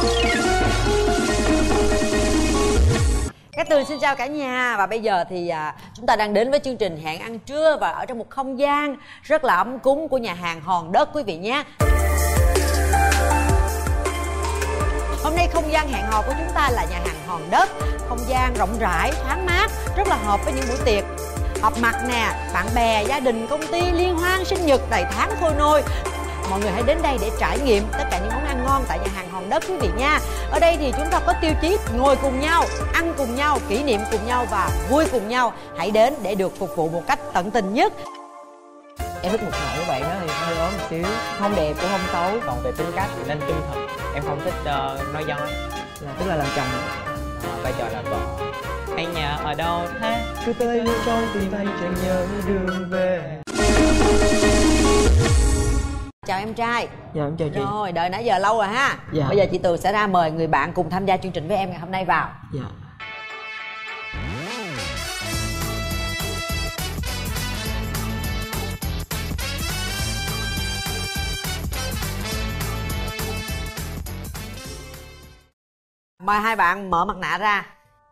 Cát Tường xin chào cả nhà. Và bây giờ thì chúng ta đang đến với chương trình Hẹn Ăn Trưa. Và ở trong một không gian rất là ấm cúng của nhà hàng Hòn Đất quý vị nhé. Hôm nay không gian hẹn hò của chúng ta là nhà hàng Hòn Đất. Không gian rộng rãi, thoáng mát, rất là hợp với những buổi tiệc họp mặt nè, bạn bè, gia đình, công ty, liên hoan, sinh nhật, đầy tháng khôi nôi. Mọi người hãy đến đây để trải nghiệm tất cả những món ăn ngon tại nhà hàng Hòn Đất quý vị nha. Ở đây thì chúng ta có tiêu chí ngồi cùng nhau, ăn cùng nhau, kỷ niệm cùng nhau và vui cùng nhau. Hãy đến để được phục vụ một cách tận tình nhất. Em thích một mẫu bạn đó thì hơi ốm một xíu, không đẹp cũng không xấu. Còn về tính cách thì nên trung thực. Em không thích nói dối. Tức là làm chồng. Vai trò là vợ. Anh nhà ở đâu thế? Cứ tới lưu trong tìm tay chẳng nhớ đường về. Chào em trai. Dạ em chào chị. Rồi, đợi nãy giờ lâu rồi ha. Dạ. Bây giờ chị Tường sẽ ra mời người bạn cùng tham gia chương trình với em ngày hôm nay vào. Dạ. Mời hai bạn mở mặt nạ ra.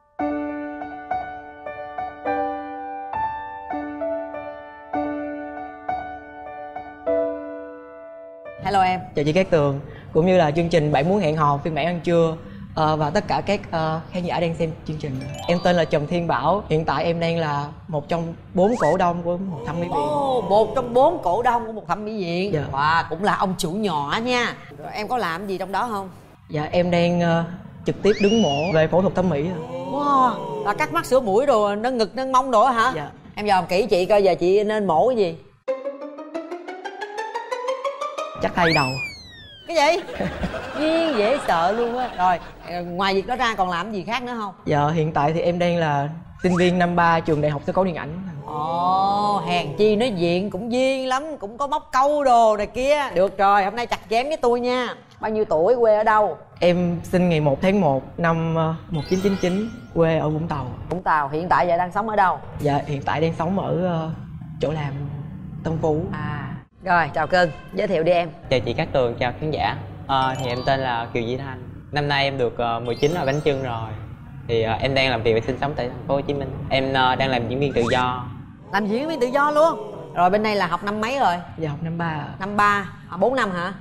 Hello em. Chào chị Cát Tường, cũng như là chương trình Bạn Muốn Hẹn Hò phiên bản ăn trưa và tất cả các khán giả đang xem chương trình. Em tên là Trần Thiên Bảo. Hiện tại em đang là một trong 4 cổ đông của một thẩm mỹ viện. Một trong 4 cổ đông của một thẩm mỹ viện. Dạ. Wow, cũng là ông chủ nhỏ nha. Rồi em có làm gì trong đó không? Dạ em đang trực tiếp đứng mổ về phẫu thuật thẩm mỹ. Wow, là cắt mắt sửa mũi rồi nâng ngực nâng mông đồ hả? Dạ. Em dòm kỹ chị coi giờ chị nên mổ cái gì? Chắc thay đầu. Cái gì? Duyên dễ sợ luôn á. Rồi, ngoài việc đó ra còn làm gì khác nữa không? Dạ hiện tại thì em đang là sinh viên năm 3 trường Đại học Sân khấu Điện ảnh. Ồ, hèn chi nói diện cũng duyên lắm, cũng có móc câu đồ này kia. Được rồi, hôm nay chặt chém với tôi nha. Bao nhiêu tuổi, quê ở đâu? Em sinh ngày 1 tháng 1 năm 1999, quê ở Vũng Tàu. Vũng Tàu, hiện tại giờ đang sống ở đâu? Dạ hiện tại đang sống ở chỗ làm Tân Phú. Rồi, chào cưng, giới thiệu đi em. Chào chị Cát Tường, chào khán giả. Thì em tên là Kiều Duy Thanh. Năm nay em được 19 rồi, bánh chưng rồi. Thì em đang làm việc và sinh sống tại thành phố Hồ Chí Minh. Em đang làm diễn viên tự do. Làm diễn viên tự do luôn. Rồi bên đây là học năm mấy rồi? Dạ học năm 3. Năm 3, 4 năm hả?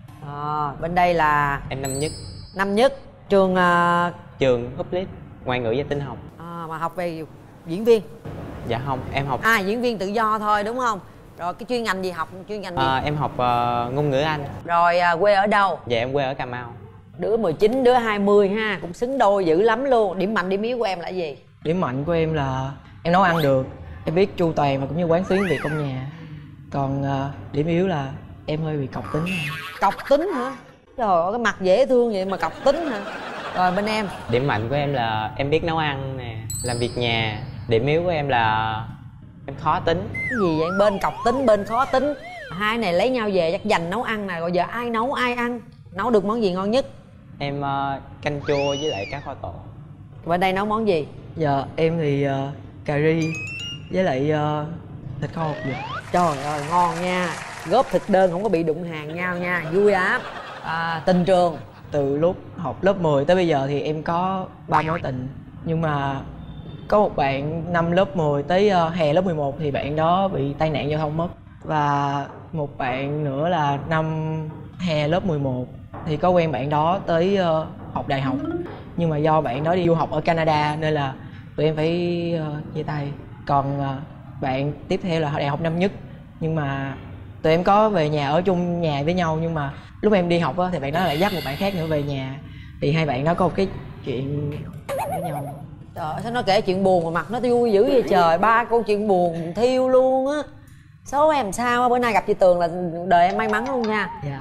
Bên đây là Em năm nhất. năm nhất. Trường Trường Hoplit, ngoại ngữ và tin học. mà học về diễn viên. Dạ không, em học Diễn viên tự do thôi đúng không? Rồi cái chuyên ngành gì học? Chuyên ngành gì? em học ngôn ngữ Anh. Rồi quê ở đâu? Dạ em quê ở Cà Mau. Đứa 19, đứa 20 ha, cũng xứng đôi dữ lắm luôn. Điểm mạnh điểm yếu của em là gì? Điểm mạnh của em là em nấu ăn được, em biết chu toàn và cũng như quán xuyến việc trong nhà. Còn điểm yếu là em hơi bị cọc tính. Cọc tính hả? Trời ơi, cái mặt dễ thương vậy mà cọc tính hả? Rồi bên em? Điểm mạnh của em là em biết nấu ăn nè, làm việc nhà. Điểm yếu của em là em khó tính. Cái gì vậy? Bên cọc tính, bên khó tính. Hai này lấy nhau về chắc dành nấu ăn nè. Rồi giờ ai nấu ai ăn? Nấu được món gì ngon nhất? Em canh chua với lại cá kho tộ. Bên đây nấu món gì? Dạ em thì cà ri với lại thịt kho hột vịt. Trời ơi ngon nha. Góp thực đơn không có bị đụng hàng nhau nha. Vui lắm. Tình trường? Từ lúc học lớp 10 tới bây giờ thì em có 3 mối tình. Nhưng mà có một bạn năm lớp 10 tới hè lớp 11 thì bạn đó bị tai nạn giao thông mất. Và một bạn nữa là năm hè lớp 11 thì có quen bạn đó tới học đại học. Nhưng mà do bạn đó đi du học ở Canada nên là tụi em phải chia tay. Còn bạn tiếp theo là đại học năm nhất. Nhưng mà tụi em có về nhà ở chung nhà với nhau. Nhưng mà lúc em đi học á, thì bạn đó lại dắt một bạn khác nữa về nhà. Thì hai bạn đó có một cái chuyện với nhau. Trời ơi, sao nó kể chuyện buồn mà mặt nó vui dữ vậy trời. 3 câu chuyện buồn thiêu luôn á. Số em sao á, bữa nay gặp chị Tường là đời em may mắn luôn nha. Dạ.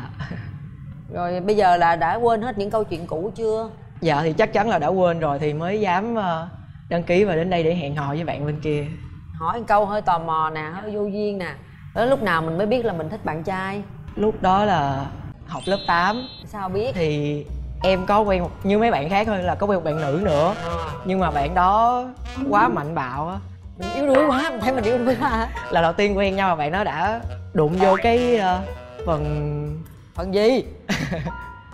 Rồi bây giờ là đã quên hết những câu chuyện cũ chưa? Dạ thì chắc chắn là đã quên rồi thì mới dám đăng ký và đến đây để hẹn hò với bạn bên kia. Hỏi một câu hơi tò mò nè, hơi vô duyên nè. Đến lúc nào mình mới biết là mình thích bạn trai? Lúc đó là học lớp 8. Sao biết? Thì em có quen như mấy bạn khác thôi, là có quen một bạn nữ nữa. Nhưng mà bạn đó quá mạnh bạo á. Mình yếu đuối quá, mình thấy mình yếu đuối quá hả? Là đầu tiên quen nhau mà bạn đó đã đụng vô cái phần gì?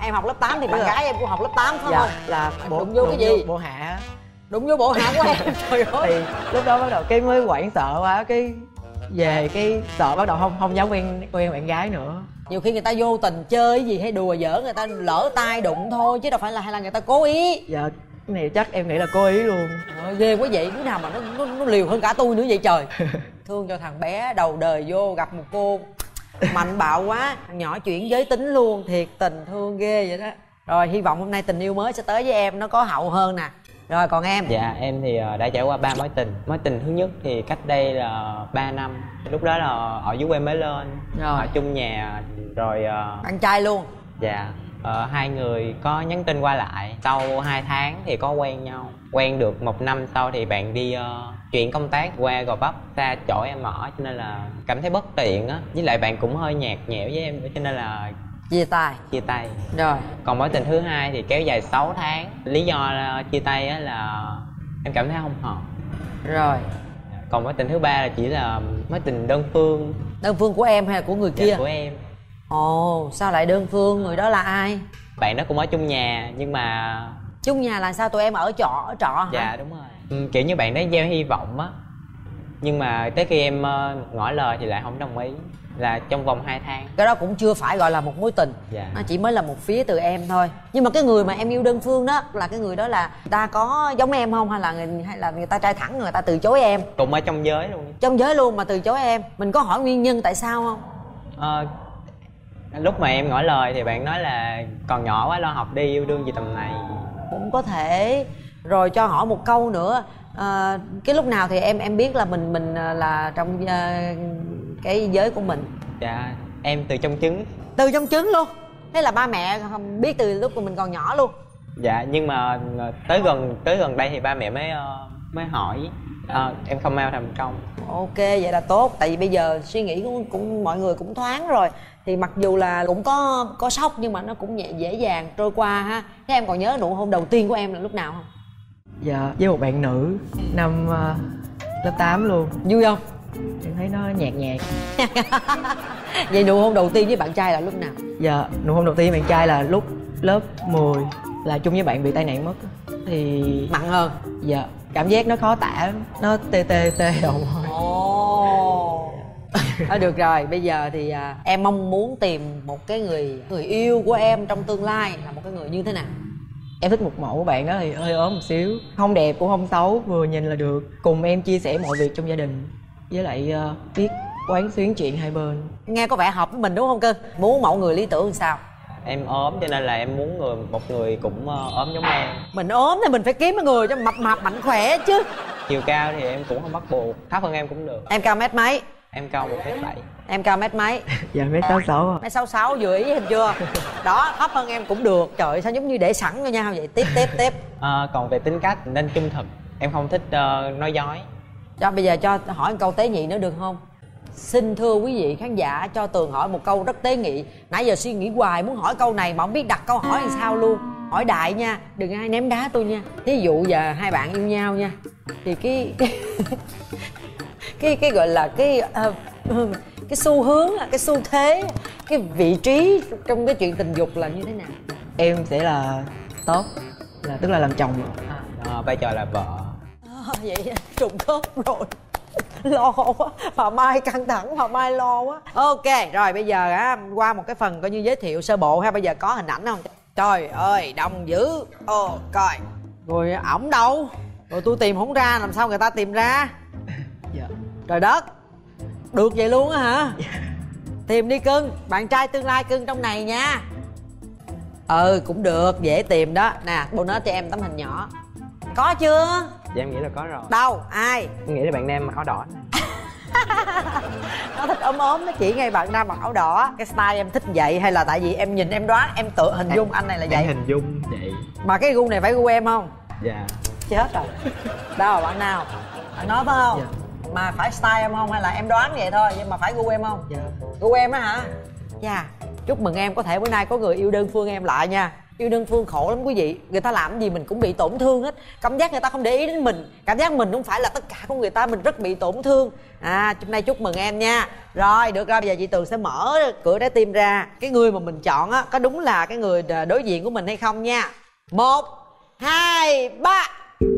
em học lớp 8 thì bạn gái em cũng học lớp 8 phải dạ không? là Đụng vô cái gì? bộ hạ. Đụng vô bộ hạ của em. Trời ơi. Thì lúc đó bắt đầu cái mới hoảng sợ quá, cái về cái sợ bắt đầu không dám quen bạn gái nữa. Nhiều khi người ta vô tình chơi gì hay đùa giỡn, người ta lỡ tay đụng thôi chứ đâu phải là hay là người ta cố ý. Dạ cái này chắc em nghĩ là cố ý luôn. Ghê quá vậy, đứa nào mà nó liều hơn cả tôi nữa vậy trời. Thương cho thằng bé đầu đời vô gặp một cô mạnh bạo quá, thằng nhỏ chuyển giới tính luôn, thiệt tình thương ghê vậy đó. Rồi hy vọng hôm nay tình yêu mới sẽ tới với em nó có hậu hơn nè. Rồi còn em? Dạ em thì đã trải qua 3 mối tình. Mối tình thứ nhất thì cách đây là 3 năm. Lúc đó là ở dưới quê mới lên, rồi. ở chung nhà rồi. Bạn trai luôn? Dạ. Hai người có nhắn tin qua lại. Sau 2 tháng thì có quen nhau. Quen được 1 năm sau thì bạn đi chuyển công tác qua Gò Vấp, xa chỗ em ở, cho nên là cảm thấy bất tiện á. Với lại bạn cũng hơi nhạt nhẽo với em nữa, cho nên là chia tay. Rồi. Còn mối tình thứ hai thì kéo dài 6 tháng. Lý do chia tay á là em cảm thấy không hợp. Rồi. Còn mối tình thứ ba là chỉ là mối tình đơn phương. Đơn phương của em hay là của người kia? Dạ, của em. Ồ, sao lại đơn phương? Người đó là ai? Bạn đó cũng ở chung nhà nhưng mà... Chung nhà là sao? Tụi em ở trọ hả? Dạ đúng rồi. Kiểu như bạn đó gieo hy vọng á, nhưng mà tới khi em ngỏ lời thì lại không đồng ý. Là trong vòng 2 tháng. Cái đó cũng chưa phải gọi là một mối tình. Dạ. Nó chỉ mới là một phía từ em thôi. Nhưng mà cái người mà em yêu đơn phương đó là cái người đó là người ta có giống em không, hay là người ta trai thẳng người ta từ chối em? Cũng ở trong giới luôn. Trong giới luôn mà từ chối em. Mình có hỏi nguyên nhân tại sao không? Lúc mà em ngỏ lời thì bạn nói là còn nhỏ quá, lo học đi, yêu đương gì tầm này. Cũng có thể. Rồi cho hỏi một câu nữa, cái lúc nào thì em biết là mình là trong cái giới của mình? Dạ em từ trong trứng. Từ trong trứng luôn? Thế là ba mẹ biết từ lúc mà mình còn nhỏ luôn? Dạ nhưng mà tới gần đây thì ba mẹ mới hỏi. Em không mau thành công. Ok vậy là tốt, tại vì bây giờ suy nghĩ cũng mọi người cũng thoáng rồi, thì mặc dù là cũng có sốc nhưng mà nó cũng dễ dàng trôi qua ha. Thế em còn nhớ nụ hôn đầu tiên của em là lúc nào không? Dạ với một bạn nữ năm lớp 8 luôn. Vui không? Em thấy nó nhạt. Vậy nụ hôn đầu tiên với bạn trai là lúc nào? Dạ nụ hôn đầu tiên với bạn trai là lúc lớp 10, là chung với bạn bị tai nạn mất. Thì mặn hơn? Dạ cảm giác nó khó tả, nó tê đầu thôi. Ồ. Được rồi, bây giờ thì em mong muốn tìm một cái người yêu của em trong tương lai là một cái người như thế nào? Em thích một mẫu bạn đó thì hơi ốm một xíu, không đẹp cũng không xấu, vừa nhìn là được, cùng em chia sẻ mọi việc trong gia đình, với lại biết quán xuyến chuyện hai bên. Nghe có vẻ hợp với mình đúng không cưng? Muốn mẫu người lý tưởng làm sao? Em ốm cho nên là em muốn một người cũng ốm giống em. Mình ốm thì mình phải kiếm một người cho mập mạnh khỏe chứ. Chiều cao thì em cũng không bắt buộc, thấp hơn em cũng được. Em cao mét mấy? Em cao 1m7. Em cao mét mấy? Dạ mét 66. Mét 66 vừa ý hình chưa? Đó, thấp hơn em cũng được. Trời ơi, sao giống như để sẵn cho nhau vậy? Tiếp. Còn về tính cách nên trung thực. Em không thích nói dối. Bây giờ cho hỏi một câu tế nhị nữa được không? Xin thưa quý vị khán giả, cho Tường hỏi một câu rất tế nhị. Nãy giờ suy nghĩ hoài muốn hỏi câu này mà không biết đặt câu hỏi làm sao luôn. Hỏi đại nha, đừng ai ném đá tôi nha. Thí dụ giờ hai bạn yêu nhau nha, thì cái gọi là cái xu hướng, cái xu thế, cái vị trí trong cái chuyện tình dục là như thế nào? Em sẽ là top, tức là làm chồng. Vai trò là vợ. Vậy trùng khớp rồi. Lo quá, bà Mai căng thẳng, bà Mai lo quá. Ok, rồi bây giờ qua một cái phần coi như giới thiệu sơ bộ ha. Bây giờ có hình ảnh không? Trời ơi, đông dữ. Coi. Rồi ổng đâu? Rồi tôi tìm không ra, làm sao người ta tìm ra? Dạ. Trời đất. Được vậy luôn á hả? Dạ. Tìm đi cưng, bạn trai tương lai cưng trong này nha. Cũng được, dễ tìm đó. Nè, bonus cho em tấm hình nhỏ. Có chưa? Dạ em nghĩ là có rồi. Đâu? Ai? Em nghĩ là bạn nam mặc áo đỏ này. Nó thích ốm nó chỉ ngay bạn nam mặc áo đỏ. Cái style em thích vậy hay là tại vì em nhìn em đoán, em tự hình dung anh này là vậy? Em hình dung vậy. Mà cái gu này phải gu em không? Dạ. Chết rồi. Đâu bạn nào? Bạn nói phải không? Dạ. Mà phải style em không hay là em đoán vậy thôi, nhưng mà phải gu em không? Dạ. Gu em đó hả? Dạ. Chúc mừng em, có thể bữa nay có người yêu đơn phương em lại nha. Yêu đơn phương khổ lắm quý vị. Người ta làm gì mình cũng bị tổn thương hết. Cảm giác người ta không để ý đến mình. Cảm giác mình không phải là tất cả của người ta. Mình rất bị tổn thương. Hôm nay chúc mừng em nha. Rồi được rồi, bây giờ chị Tường sẽ mở cửa trái tim ra. Cái người mà mình chọn á, có đúng là cái người đối diện của mình hay không nha. 1, 2, 3.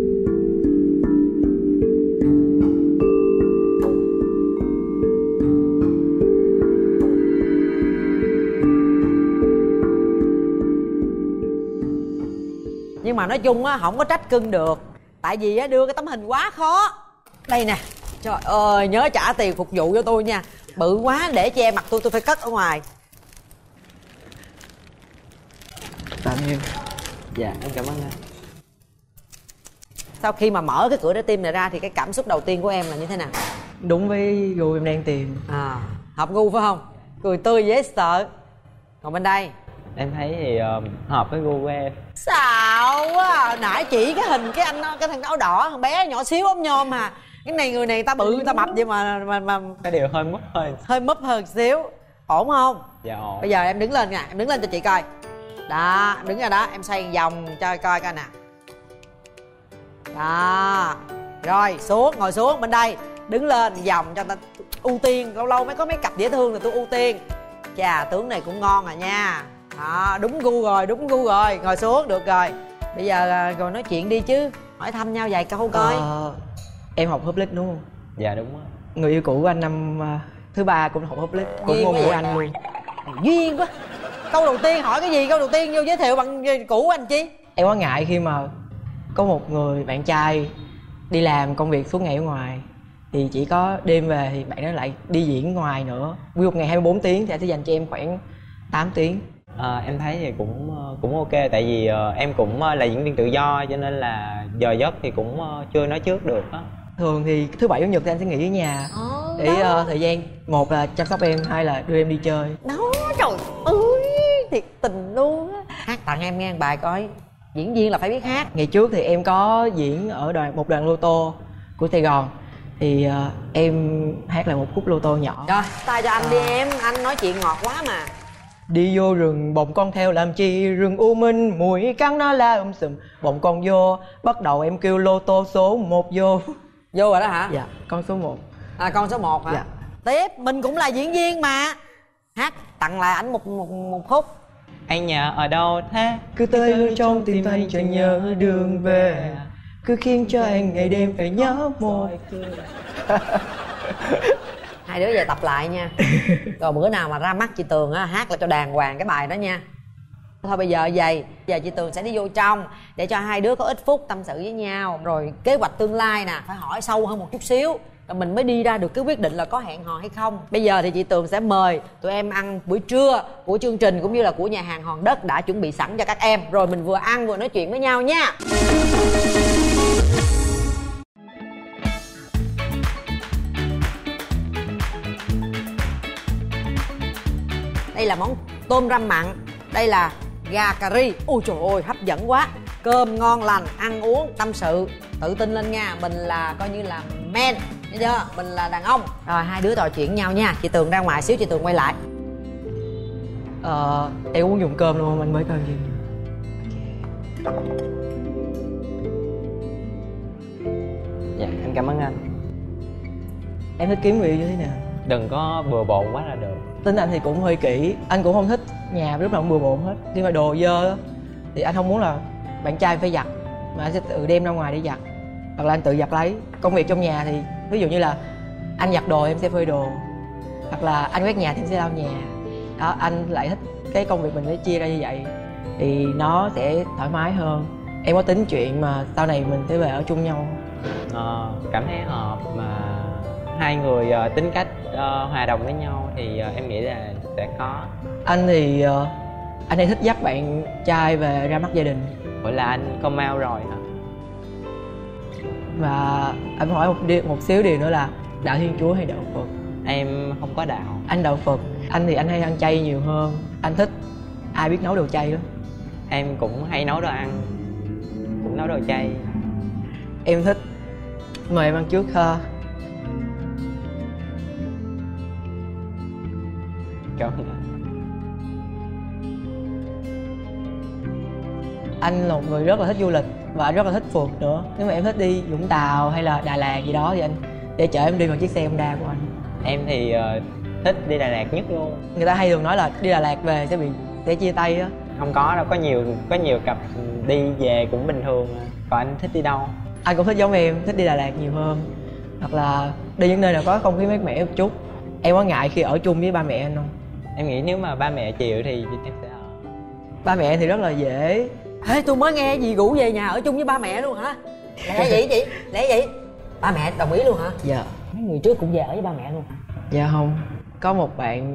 Nhưng mà nói chung á, không có trách cưng được. Tại vì á, đưa cái tấm hình quá khó. Đây nè. Trời ơi, nhớ trả tiền phục vụ cho tôi nha. Bự quá để che mặt tôi phải cất ở ngoài. Tạm nhiêu. Dạ em cảm ơn anh. Sau khi mà mở cái cửa trái tim này ra thì cái cảm xúc đầu tiên của em là như thế nào? Đúng với gu em đang tìm. Hợp gu phải không? Cười tươi dễ sợ. Còn bên đây Em thấy thì hợp với gu của em. xạo quá. Nãy chỉ cái hình cái thằng áo đỏ, thằng bé nhỏ xíu ốm nhôm mà. Cái này người này người ta bự người ta mập vậy mà Cái điều hơi mất hơi mấp hơn xíu. Ổn không? Dạ ổn. Bây giờ em đứng lên nè, em đứng lên cho chị coi. Đó, em đứng ra đó, em xoay vòng cho coi nè. Đó. Rồi, xuống, ngồi xuống bên đây. Đứng lên vòng cho ta ưu tiên. Lâu lâu mới có mấy cặp dễ thương thì tôi ưu tiên. Chà, tướng này cũng ngon à nha. Đó, đúng gu rồi, ngồi xuống, được rồi. Bây giờ rồi nói chuyện đi chứ. Hỏi thăm nhau vài câu coi. Em học Public đúng không? Dạ đúng rồi. Người yêu cũ của anh năm thứ 3 cũng học Public, cũng Duyên ngôn quá ngữ vậy. Anh luôn. Duyên quá. Câu đầu tiên hỏi cái gì? Câu đầu tiên vô giới thiệu bằng cũ của anh chi? Em có ngại khi mà có một người bạn trai đi làm công việc suốt ngày ở ngoài, thì chỉ có đêm về thì bạn đó lại đi diễn ngoài nữa. Nguyên một ngày 24 tiếng thì anh sẽ dành cho em khoảng 8 tiếng. Em thấy thì cũng ok, tại vì em cũng là diễn viên tự do cho nên là giờ giấc thì cũng chưa nói trước được á. Thường thì thứ bảy chủ nhật thì anh sẽ nghỉ ở nhà để thời gian, một là chăm sóc em, hai là đưa em đi chơi. Đó, trời ơi, thiệt tình luôn á. Hát tặng em nghe một bài coi. Diễn viên là phải biết hát. Ngày trước thì em có diễn ở một đoàn lô tô của Sài Gòn, thì em hát lại một khúc lô tô nhỏ. Rồi, tay cho anh đi em, anh nói chuyện ngọt quá mà. Đi vô rừng bồng con theo làm chi, rừng u minh mùi cắn nó la sùm. Bồng con vô, bắt đầu em kêu lô tô số 1 vô. Vô rồi đó hả? Dạ, con số 1. Con số 1 hả? Dạ. Tiếp, mình cũng là diễn viên mà. Hát tặng lại ảnh một khúc. Anh nhà ở đâu thế? Cứ tới hướng trong tim anh chẳng nhớ đường về, cứ khiến cho anh ngày đêm phải nhớ một. Hai đứa về tập lại nha. Rồi bữa nào mà ra mắt chị Tường á, hát là cho đàng hoàng cái bài đó nha. Thôi bây giờ vậy, giờ chị Tường sẽ đi vô trong để cho hai đứa có ít phút tâm sự với nhau. Rồi kế hoạch tương lai nè, phải hỏi sâu hơn một chút xíu, rồi mình mới đi ra được cái quyết định là có hẹn hò hay không. Bây giờ thì chị Tường sẽ mời tụi em ăn buổi trưa của chương trình cũng như là của nhà hàng Hòn Đất đã chuẩn bị sẵn cho các em. Rồi mình vừa ăn vừa nói chuyện với nhau nha. Đây là món tôm răm mặn. Đây là gà cà ri. Ôi trời ơi, hấp dẫn quá. Cơm ngon lành, ăn uống, tâm sự. Tự tin lên nha, mình là coi như là men, thấy chưa? Mình là đàn ông. Rồi hai đứa trò chuyện nhau nha. Chị Tường ra ngoài xíu, chị Tường quay lại. Em muốn dùng cơm luôn không anh mới cơm gì? Dạ em cảm ơn anh. Em thích kiếm người yêu như thế nào? Đừng có bừa bộn quá là được. Tính anh thì cũng hơi kỹ, anh cũng không thích nhà lúc nào cũng bừa bộn hết. Khi mà đồ dơ thì anh không muốn là bạn trai phải giặt, mà anh sẽ tự đem ra ngoài để giặt, hoặc là anh tự giặt lấy. Công việc trong nhà thì ví dụ như là anh giặt đồ em sẽ phơi đồ, hoặc là anh quét nhà thì em sẽ lau nhà. Đó, anh lại thích cái công việc mình phải chia ra như vậy thì nó sẽ thoải mái hơn. Em có tính chuyện mà sau này mình sẽ về ở chung nhau. Cảm thấy hợp mà hai người tính cách hòa đồng với nhau thì em nghĩ là sẽ có. Anh thì anh hay thích dắt bạn trai về ra mắt gia đình. Vậy là anh công ao rồi hả? Và anh hỏi một xíu điều nữa là đạo Thiên Chúa hay đạo Phật? Em không có đạo. Anh đạo Phật. Anh thì anh hay ăn chay nhiều hơn. Anh thích ai biết nấu đồ chay lắm. Em cũng hay nấu đồ ăn, cũng nấu đồ chay. Em thích. Mời em ăn trước ha. Cảm ơn anh. Anh là một người rất là thích du lịch và anh rất là thích phượt nữa. Nếu mà em thích đi Vũng Tàu hay là Đà Lạt gì đó thì anh để chở em đi bằng chiếc xe Honda của anh. Em thì thích đi Đà Lạt nhất luôn. Người ta hay thường nói là đi Đà Lạt về sẽ chia tay á. Không có đâu, có nhiều cặp đi về cũng bình thường mà. Còn anh thích đi đâu? Anh cũng thích giống em, thích đi Đà Lạt nhiều hơn. Hoặc là đi những nơi nào có không khí mát mẻ một chút. Em có ngại khi ở chung với ba mẹ anh không? Em nghĩ nếu mà ba mẹ chịu thì em sẽ ở. Ba mẹ thì rất là dễ. Ê, tôi mới nghe gì rủ về nhà ở chung với ba mẹ luôn hả? Lẽ vậy chị? Lẽ vậy? Ba mẹ đồng ý luôn hả? Dạ. Mấy người trước cũng về ở với ba mẹ luôn hả? Dạ không. Có một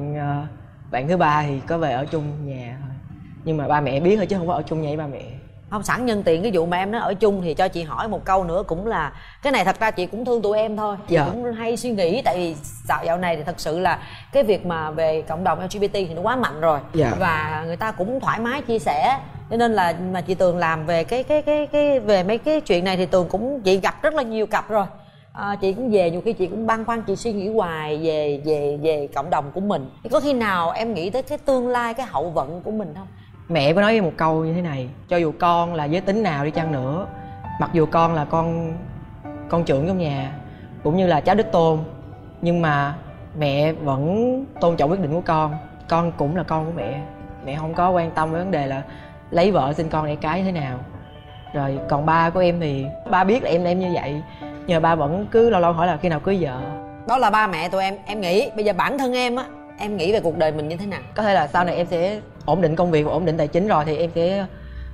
bạn thứ ba thì có về ở chung nhà thôi. Nhưng mà ba mẹ biết thôi chứ không có ở chung nhà với ba mẹ. Không, sẵn nhân tiện cái vụ mà em nói ở chung thì cho chị hỏi một câu nữa, cũng là cái này thật ra chị cũng thương tụi em thôi. Chị cũng hay suy nghĩ, tại vì dạo này thì thật sự là cái việc mà về cộng đồng LGBT thì nó quá mạnh rồi. Và người ta cũng thoải mái chia sẻ, cho nên là mà chị Tường làm về cái về mấy cái chuyện này thì Tường cũng, chị gặp rất là nhiều cặp rồi. Chị cũng về nhiều khi chị cũng băn khoăn, chị suy nghĩ hoài về cộng đồng của mình. Thì có khi nào em nghĩ tới cái tương lai, cái hậu vận của mình không? Mẹ có nói với một câu như thế này: cho dù con là giới tính nào đi chăng nữa, mặc dù con là con trưởng trong nhà cũng như là cháu đích tôn, nhưng mà mẹ vẫn tôn trọng quyết định của con cũng là con của mẹ. Mẹ không có quan tâm với vấn đề là lấy vợ sinh con đẻ cái như thế nào. Rồi còn ba của em thì ba biết là em như vậy, nhưng mà ba vẫn cứ lâu lâu hỏi là khi nào cưới vợ. Đó là ba mẹ tụi em nghĩ. Bây giờ bản thân em á, em nghĩ về cuộc đời mình như thế nào? Có thể là sau này em sẽ ổn định công việc và ổn định tài chính rồi thì em sẽ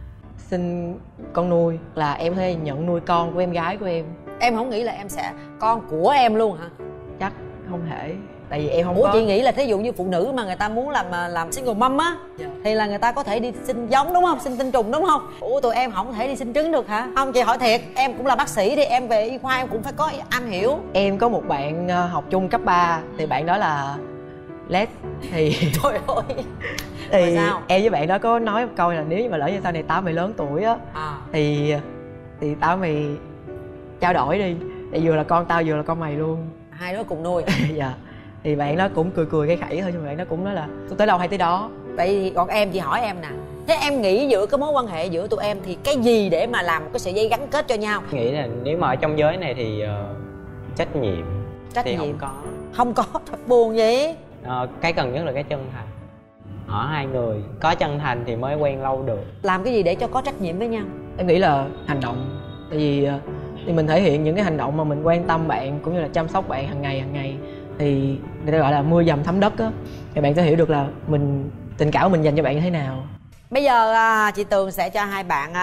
sinh con nuôi, là em có thể nhận nuôi con của em gái của em. Em không nghĩ là em sẽ con của em luôn hả? Chắc không thể, tại vì em không có. Chị nghĩ là thí dụ như phụ nữ mà người ta muốn làm single mom á, thì là người ta có thể đi sinh giống đúng không? Sinh tinh trùng đúng không? Tụi em không thể đi sinh trứng được hả? Không, chị hỏi thiệt, em cũng là bác sĩ thì em về y khoa em cũng phải có am hiểu. Em có một bạn học chung cấp 3 thì bạn đó là Les thì trời ơi. Thì em với bạn đó có nói một câu là nếu như mà lỡ như sau này tao mày lớn tuổi á thì tao mày trao đổi đi, tại vừa là con tao vừa là con mày luôn, hai đứa cùng nuôi. Dạ. Thì bạn đó cũng cười cái khẩy thôi, nhưng mà bạn đó cũng nói là tôi tới đâu hay tới đó. Vậy thì còn em, chị hỏi em nè, thế em nghĩ giữa cái mối quan hệ giữa tụi em thì cái gì để mà làm một cái sợi dây gắn kết cho nhau? Nghĩ là nếu mà ở trong giới này thì trách nhiệm thì không có thật buồn vậy. Cái cần nhất là cái chân thành. Ở hai người có chân thành thì mới quen lâu được. Làm cái gì để cho có trách nhiệm với nhau? Em nghĩ là hành động. Tại vì mình thể hiện những cái hành động mà mình quan tâm bạn cũng như là chăm sóc bạn hàng ngày thì người ta gọi là mưa dầm thấm đất á, thì bạn sẽ hiểu được là tình cảm của mình dành cho bạn như thế nào. Bây giờ chị Tường sẽ cho hai bạn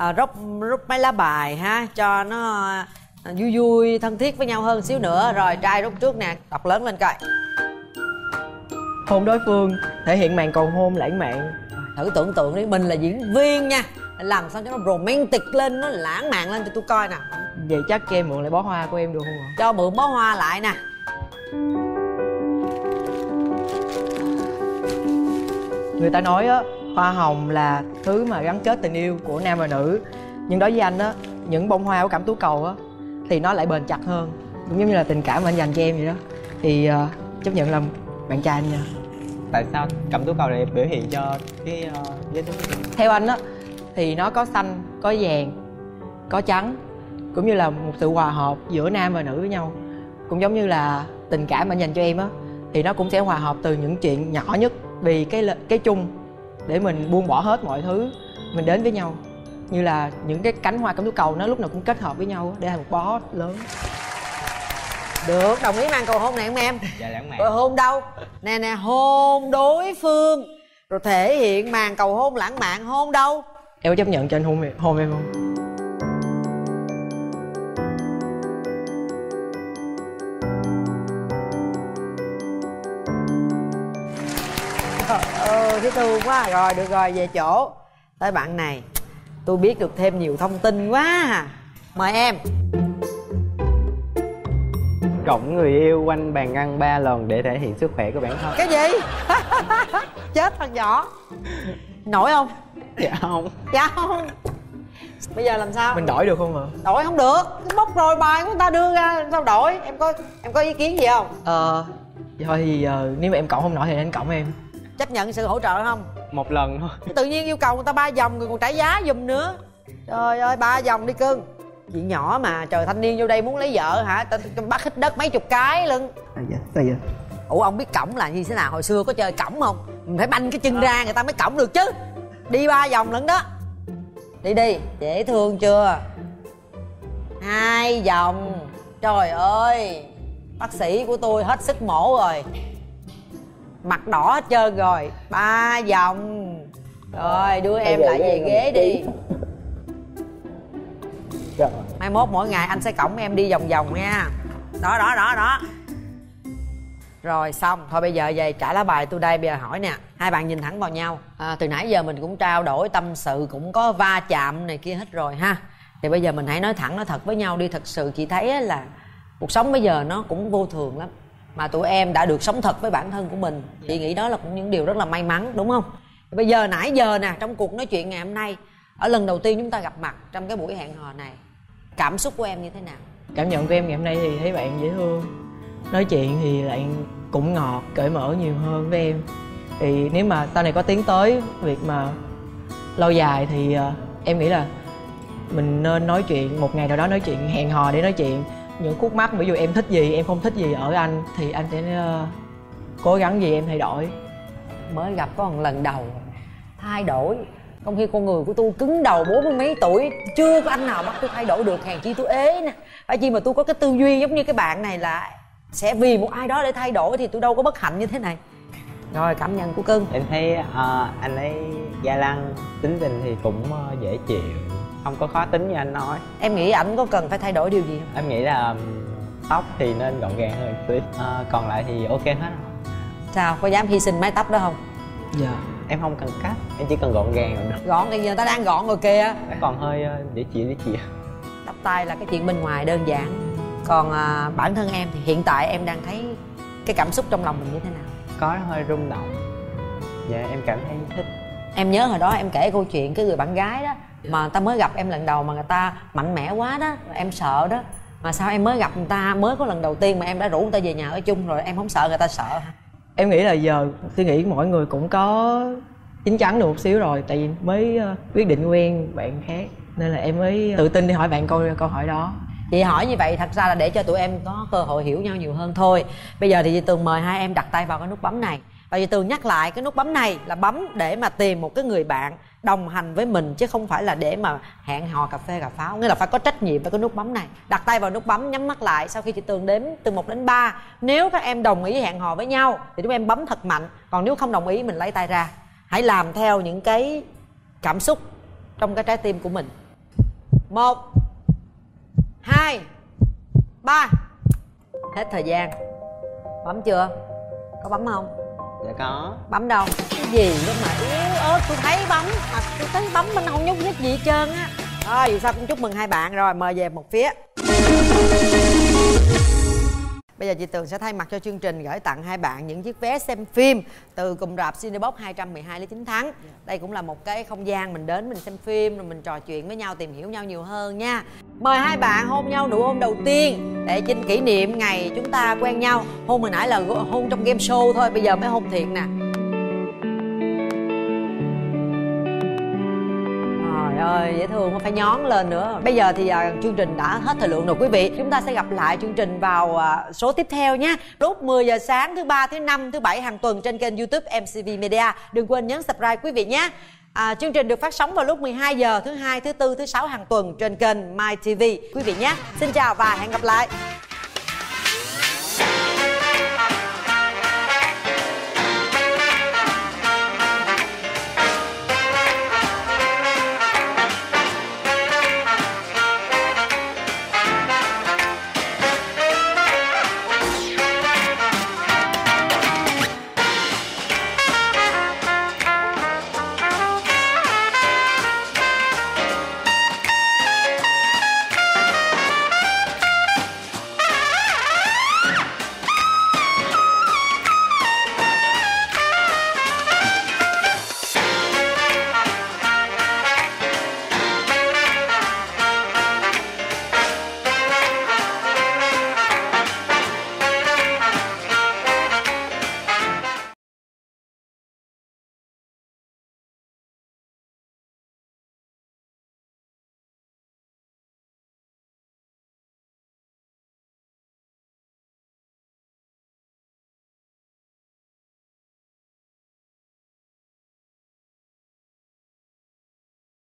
rút mấy lá bài ha, cho nó vui vui thân thiết với nhau hơn xíu nữa. Rồi trai rút trước nè, đọc lớn lên coi. Hôn đối phương, thể hiện màn cầu hôn lãng mạn. Thử tưởng tượng đi, mình là diễn viên nha, làm sao cho nó romantic lên, nó lãng mạn lên cho tôi coi nè. Vậy chắc cho em mượn lại bó hoa của em được không ạ? Cho mượn bó hoa lại nè. Người ta nói á, hoa hồng là thứ mà gắn kết tình yêu của nam và nữ. Nhưng đối với anh á, những bông hoa của Cẩm Tú Cầu á thì nó lại bền chặt hơn. Cũng giống như là tình cảm mà anh dành cho em vậy đó. Thì chấp nhận làm bạn trai anh nha. Tại sao Cẩm Tú Cầu lại biểu hiện cho cái giới tính? Theo anh á thì nó có xanh, có vàng, có trắng, cũng như là một sự hòa hợp giữa nam và nữ với nhau. Cũng giống như là tình cảm anh dành cho em á thì nó cũng sẽ hòa hợp từ những chuyện nhỏ nhất, vì cái chung để mình buông bỏ hết mọi thứ, mình đến với nhau. Như là những cái cánh hoa Cẩm Tú Cầu nó lúc nào cũng kết hợp với nhau để thành một bó lớn. Được, đồng ý mang cầu hôn này không em? Dạ lãng mạn. Rồi hôn đâu? Nè, hôn đối phương, rồi thể hiện màn cầu hôn lãng mạn, hôn đâu? Em có chấp nhận cho anh hôn em không? Cái thương quá. Rồi được rồi, về chỗ. Tới bạn này, tôi biết được thêm nhiều thông tin quá. Mời em. Cổng người yêu quanh bàn ăn 3 lần để thể hiện sức khỏe của bản thân. Cái gì? Chết thằng nhỏ. Nổi không? Dạ không. Dạ không. Bây giờ làm sao? Mình đổi được không ạ? Đổi không được. Cái bốc rồi bài của người ta đưa ra sao đổi? Em có ý kiến gì không? Thôi thì nếu mà em cộng không nổi thì anh cộng em. Chấp nhận sự hỗ trợ không? một lần thôi. Tự nhiên yêu cầu người ta 3 vòng rồi còn trả giá giùm nữa. Trời ơi, 3 vòng đi cưng. Chuyện nhỏ mà, trời, thanh niên vô đây muốn lấy vợ hả? Ta bắt hít đất mấy chục cái lưng. Dạ. Ủa ông biết cổng là như thế nào? Hồi xưa có chơi cổng không? Mình phải banh cái chân ra người ta mới cổng được chứ. Đi 3 vòng lận đó. Đi, dễ thương chưa? 2 vòng. Trời ơi, bác sĩ của tôi hết sức mổ rồi. Mặt đỏ hết trơn rồi. 3 vòng. Rồi đưa em lại về ghế đi. Mai mốt mỗi ngày anh sẽ cõng em đi vòng vòng nha. Đó. Rồi xong. Thôi bây giờ về trả lá bài tôi đây. Bây giờ hỏi nè, hai bạn nhìn thẳng vào nhau. Từ nãy giờ mình cũng trao đổi tâm sự, cũng có va chạm này kia hết rồi ha. Thì bây giờ mình hãy nói thẳng nói thật với nhau đi. Thật sự chị thấy là cuộc sống bây giờ nó cũng vô thường lắm, mà tụi em đã được sống thật với bản thân của mình. Chị nghĩ đó là cũng những điều rất là may mắn, đúng không? Bây giờ nãy giờ nè, trong cuộc nói chuyện ngày hôm nay, ở lần đầu tiên chúng ta gặp mặt trong cái buổi hẹn hò này, cảm xúc của em như thế nào? Cảm nhận của em ngày hôm nay thì thấy bạn dễ thương, nói chuyện thì bạn cũng ngọt, cởi mở nhiều hơn với em. Thì nếu mà sau này có tiến tới việc mà lâu dài thì em nghĩ là mình nên nói chuyện, một ngày nào đó nói chuyện, hẹn hò để nói chuyện những khúc mắc. Ví dụ em thích gì, em không thích gì ở anh thì anh sẽ cố gắng gì em thay đổi. Mới gặp có một lần đầu thay đổi, trong khi con người của tôi cứng đầu 40 mấy tuổi, chưa có anh nào bắt tôi thay đổi được. Hèn chi tôi ế nè, phải chi mà tôi có cái tư duy giống như cái bạn này là sẽ vì một ai đó để thay đổi, thì tôi đâu có bất hạnh như thế này. Rồi cảm nhận của cưng. Em thấy anh ấy ga lăng, tính tình thì cũng dễ chịu, không có khó tính như anh nói. Em nghĩ ảnh có cần phải thay đổi điều gì không? Em nghĩ là tóc thì nên gọn gàng hơn tí, còn lại thì ok hết rồi. Sao, có dám hy sinh mái tóc đó không? Dạ. Em không cần cắt, em chỉ cần gọn gàng rồi. Gọn thì người ta đang gọn rồi kìa. Nó còn hơi dễ chịu. Tóc tai là cái chuyện bên ngoài đơn giản. Còn bản thân em thì hiện tại em đang thấy cái cảm xúc trong lòng mình như thế nào? Có hơi rung động. Dạ em cảm thấy thích. Em nhớ hồi đó em kể câu chuyện cái người bạn gái đó mà người ta mới gặp em lần đầu mà người ta mạnh mẽ quá đó, em sợ đó. Mà sao em mới gặp người ta, mới có lần đầu tiên mà em đã rủ người ta về nhà ở chung rồi, em không sợ người ta sợ hả? Em nghĩ là giờ suy nghĩ mỗi người cũng có chín chắn được một xíu rồi. Tại vì mới quyết định quen bạn khác nên là em mới tự tin đi hỏi bạn câu hỏi đó. Chị hỏi như vậy thật ra là để cho tụi em có cơ hội hiểu nhau nhiều hơn thôi. Bây giờ thì chị Tường mời hai em đặt tay vào cái nút bấm này. Và chị Tường nhắc lại, cái nút bấm này là bấm để mà tìm một cái người bạn đồng hành với mình, chứ không phải là để mà hẹn hò cà phê cà pháo. Nghĩa là phải có trách nhiệm với cái nút bấm này. Đặt tay vào nút bấm, nhắm mắt lại. Sau khi chị Tường đếm từ 1 đến 3, nếu các em đồng ý hẹn hò với nhau thì chúng em bấm thật mạnh. Còn nếu không đồng ý mình lấy tay ra. Hãy làm theo những cái cảm xúc trong cái trái tim của mình. 1 2 3. Hết thời gian. Bấm chưa? Có bấm không? Dạ có. Bấm đâu? Cái gì lúc mà yếu ớt tôi thấy bấm, mà tôi thấy bấm mình không nhúc nhích gì hết trơn á. Rồi dù sao cũng chúc mừng hai bạn. Rồi mời về một phía. Bây giờ chị Tường sẽ thay mặt cho chương trình gửi tặng hai bạn những chiếc vé xem phim từ cụm rạp Cinebox 212 Lý Chính Thắng. Đây cũng là một cái không gian mình đến mình xem phim rồi mình trò chuyện với nhau, tìm hiểu nhau nhiều hơn nha. Mời hai bạn hôn nhau nụ hôn đầu tiên để chính kỷ niệm ngày chúng ta quen nhau. Hôn hồi nãy là hôn trong game show thôi, bây giờ mới hôn thiệt nè. Trời ơi dễ thương, không phải nhón lên nữa. Bây giờ thì chương trình đã hết thời lượng rồi quý vị. Chúng ta sẽ gặp lại chương trình vào số tiếp theo nhé. Lúc 10 giờ sáng thứ 3, thứ 5, thứ 7 hàng tuần trên kênh YouTube MCV Media. Đừng quên nhấn subscribe quý vị nhé. Chương trình được phát sóng vào lúc 12 giờ thứ 2, thứ 4, thứ 6 hàng tuần trên kênh My TV quý vị nhé. Xin chào và hẹn gặp lại.